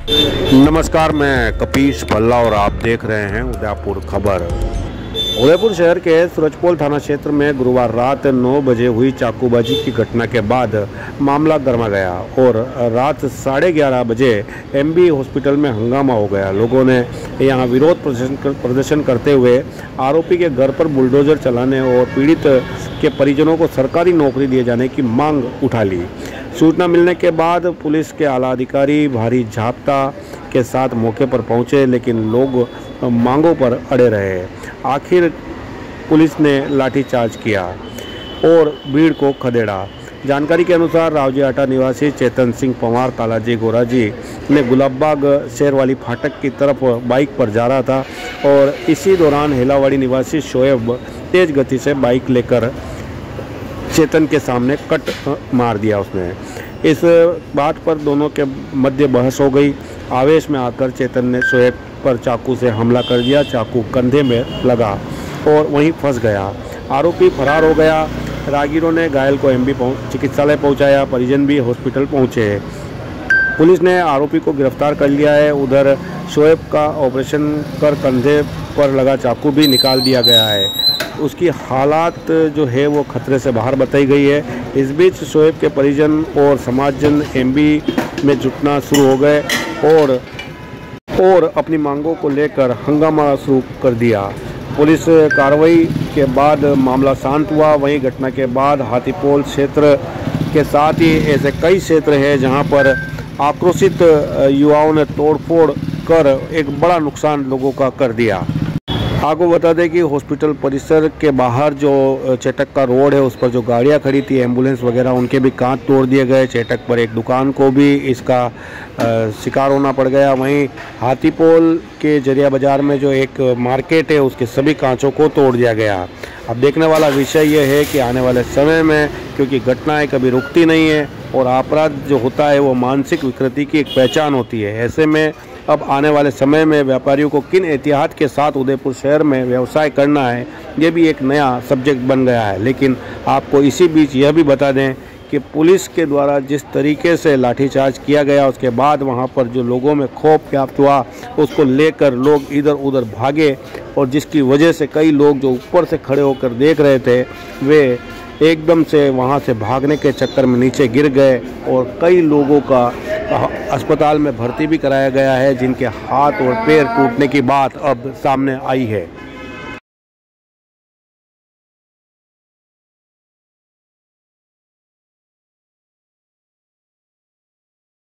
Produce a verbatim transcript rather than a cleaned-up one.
नमस्कार, मैं कपीश भल्ला और आप देख रहे हैं उदयपुर खबर। उदयपुर शहर के सूरजपोल थाना क्षेत्र में गुरुवार रात नौ बजे हुई चाकूबाजी की घटना के बाद मामला गर्मा गया और रात साढ़े ग्यारह बजे एमबी हॉस्पिटल में हंगामा हो गया। लोगों ने यहां विरोध प्रदर्शन कर, प्रदर्शन करते हुए आरोपी के घर पर बुलडोजर चलाने और पीड़ित के परिजनों को सरकारी नौकरी दिए जाने की मांग उठा ली। सूचना मिलने के बाद पुलिस के आला अधिकारी भारी जाब्ता के साथ मौके पर पहुंचे, लेकिन लोग मांगों पर अड़े रहे। आखिर पुलिस ने लाठीचार्ज किया और भीड़ को खदेड़ा। जानकारी के अनुसार रावजीहाटा निवासी चेतन सिंह पवार कालाजी गोराजी ने गुलाबबाग शेरवाली फाटक की तरफ बाइक पर जा रहा था और इसी दौरान हेलावाड़ी निवासी शोएब तेज गति से बाइक लेकर चेतन के सामने कट मार दिया उसने। इस बात पर दोनों के मध्य बहस हो गई। आवेश में आकर चेतन ने शोएब पर चाकू से हमला कर दिया। चाकू कंधे में लगा और वहीं फंस गया। आरोपी फरार हो गया। राहगीरों ने घायल को एमबी चिकित्सालय पहुंचाया। परिजन भी हॉस्पिटल पहुंचे। पुलिस ने आरोपी को गिरफ्तार कर लिया है। उधर शोएब का ऑपरेशन कर कंधे पर लगा चाकू भी निकाल दिया गया है। उसकी हालात जो है वो खतरे से बाहर बताई गई है। इस बीच शोएब के परिजन और समाजजन एमबी में जुटना शुरू हो गए और और अपनी मांगों को लेकर हंगामा शुरू कर दिया। पुलिस कार्रवाई के बाद मामला शांत हुआ। वहीं घटना के बाद हाथीपोल क्षेत्र के साथ ही ऐसे कई क्षेत्र हैं जहां पर आक्रोशित युवाओं ने तोड़फोड़ कर एक बड़ा नुकसान लोगों का कर दिया। आपको बता दें कि हॉस्पिटल परिसर के बाहर जो चेटक का रोड है उस पर जो गाड़ियां खड़ी थी, एम्बुलेंस वगैरह, उनके भी कांच तोड़ दिए गए। चेटक पर एक दुकान को भी इसका शिकार होना पड़ गया। वहीं हाथीपोल के जरिया बाज़ार में जो एक मार्केट है उसके सभी कांचों को तोड़ दिया गया। अब देखने वाला विषय यह है कि आने वाले समय में, क्योंकि घटनाएँ कभी रुकती नहीं है और अपराध जो होता है वो मानसिक विकृति की एक पहचान होती है, ऐसे में अब आने वाले समय में व्यापारियों को किन एहतियात के साथ उदयपुर शहर में व्यवसाय करना है, ये भी एक नया सब्जेक्ट बन गया है। लेकिन आपको इसी बीच यह भी बता दें कि पुलिस के द्वारा जिस तरीके से लाठीचार्ज किया गया उसके बाद वहां पर जो लोगों में खौफ व्याप्त हुआ, उसको लेकर लोग इधर उधर भागे और जिसकी वजह से कई लोग जो ऊपर से खड़े होकर देख रहे थे वे एकदम से वहां से भागने के चक्कर में नीचे गिर गए और कई लोगों का अस्पताल में भर्ती भी कराया गया है, जिनके हाथ और पैर टूटने की बात अब सामने आई है।